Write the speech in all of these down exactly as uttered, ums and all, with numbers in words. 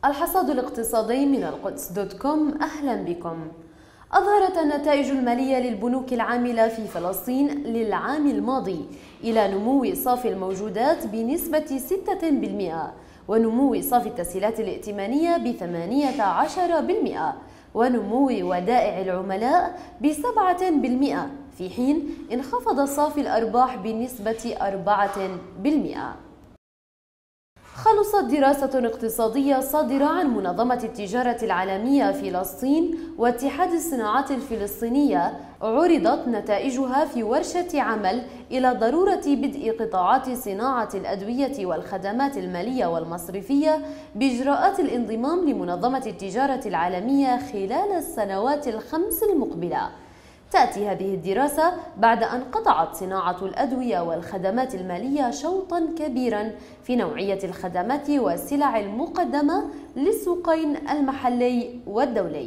الحصاد الاقتصادي من القدس دوت كوم. أهلا بكم. أظهرت النتائج المالية للبنوك العاملة في فلسطين للعام الماضي إلى نمو صافي الموجودات بنسبة ستة بالمئة، ونمو صافي التسهيلات الائتمانية بثمانية عشر بالمئة، ونمو ودائع العملاء بسبعة بالمئة، في حين انخفض صافي الأرباح بنسبة أربعة بالمئة. خلصت دراسة اقتصادية صادرة عن منظمة التجارة العالمية فلسطين واتحاد الصناعات الفلسطينية، عرضت نتائجها في ورشة عمل إلى ضرورة بدء قطاعات صناعة الأدوية والخدمات المالية والمصرفية بإجراءات الانضمام لمنظمة التجارة العالمية خلال السنوات الخمس المقبلة. تأتي هذه الدراسة بعد أن قطعت صناعة الأدوية والخدمات المالية شوطاً كبيراً في نوعية الخدمات والسلع المقدمة للسوقين المحلي والدولي.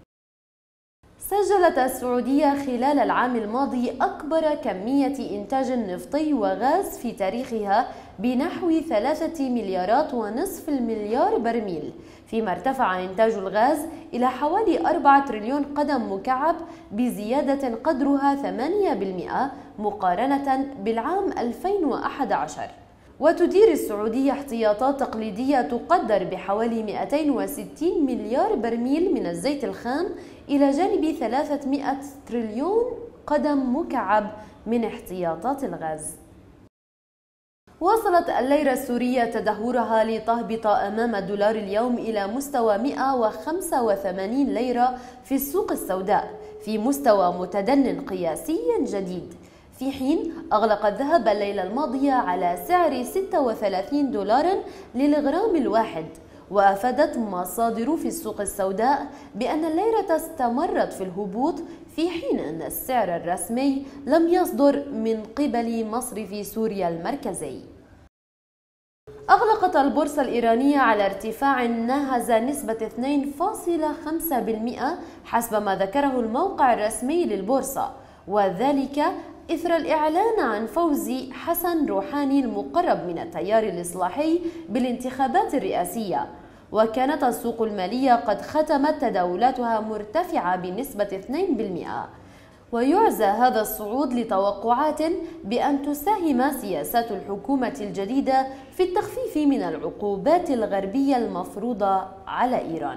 سجلت السعودية خلال العام الماضي أكبر كمية إنتاج نفطي وغاز في تاريخها بنحو ثلاثة مليارات ونصف المليار برميل، فيما ارتفع إنتاج الغاز إلى حوالي أربعة تريليون قدم مكعب بزيادة قدرها ثمانية بالمئة مقارنة بالعام ألفين وأحد عشر. وتدير السعودية احتياطات تقليدية تقدر بحوالي مئتين وستين مليار برميل من الزيت الخام إلى جانب ثلاثمئة تريليون قدم مكعب من احتياطات الغاز. واصلت الليرة السورية تدهورها لتهبط أمام الدولار اليوم إلى مستوى مئة وخمسة وثمانين ليرة في السوق السوداء، في مستوى متدن قياسي جديد، في حين أغلق الذهب الليلة الماضية على سعر ستة وثلاثين دولاراً للغرام الواحد. وأفادت مصادر في السوق السوداء بأن الليرة استمرت في الهبوط، في حين أن السعر الرسمي لم يصدر من قبل مصرف سوريا المركزي. أغلقت البورصة الإيرانية على ارتفاع ناهز نسبة اثنين فاصلة خمسة بالمئة حسب ما ذكره الموقع الرسمي للبورصة، وذلك إثر الإعلان عن فوز حسن روحاني المقرب من التيار الإصلاحي بالانتخابات الرئاسية. وكانت السوق المالية قد ختمت تداولاتها مرتفعة بنسبة اثنين بالمئة، ويعزى هذا الصعود لتوقعات بأن تساهم سياسات الحكومة الجديدة في التخفيف من العقوبات الغربية المفروضة على إيران.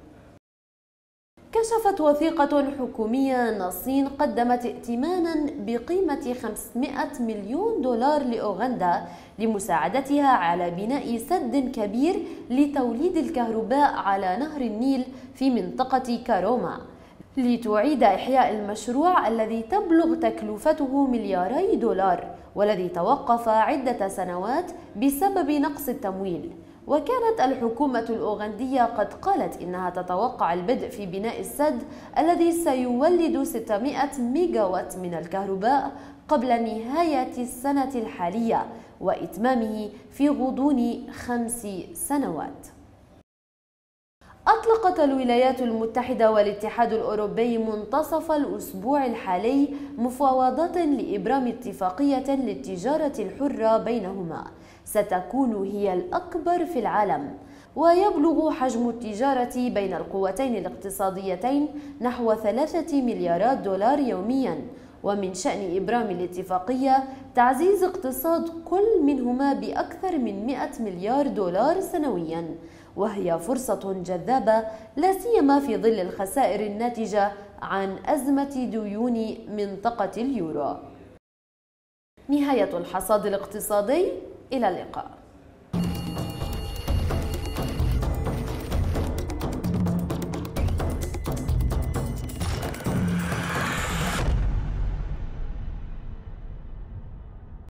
كشفت وثيقة حكومية أن الصين قدمت ائتمانا بقيمة خمسمئة مليون دولار لأوغندا لمساعدتها على بناء سد كبير لتوليد الكهرباء على نهر النيل في منطقة كاروما، لتعيد إحياء المشروع الذي تبلغ تكلفته ملياري دولار، والذي توقف عدة سنوات بسبب نقص التمويل. وكانت الحكومة الأوغندية قد قالت إنها تتوقع البدء في بناء السد الذي سيولد ستمئة ميجاوات من الكهرباء قبل نهاية السنة الحالية، وإتمامه في غضون خمس سنوات. أطلقت الولايات المتحدة والاتحاد الأوروبي منتصف الأسبوع الحالي مفاوضات لإبرام اتفاقية للتجارة الحرة بينهما ستكون هي الأكبر في العالم، ويبلغ حجم التجارة بين القوتين الاقتصاديتين نحو ثلاثة مليارات دولار يوميا. ومن شأن إبرام الاتفاقية تعزيز اقتصاد كل منهما بأكثر من مئة مليار دولار سنويا، وهي فرصة جذابة لا سيما في ظل الخسائر الناتجة عن أزمة ديون منطقة اليورو. نهاية الحصاد الاقتصادي، إلى اللقاء.